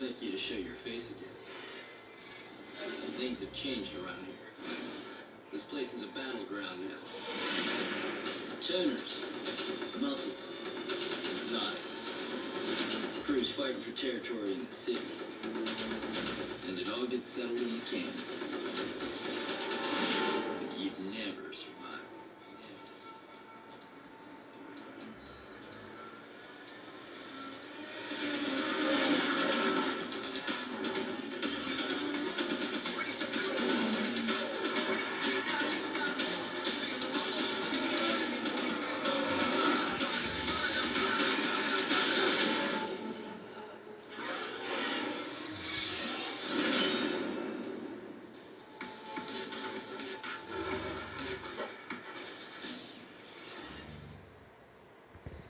Like you to show your face again. Things have changed around here. This place is a battleground now. Toners, muscles, exotics. Crews fighting for territory in the city. And it all gets settled in the camp. But you'd never survive.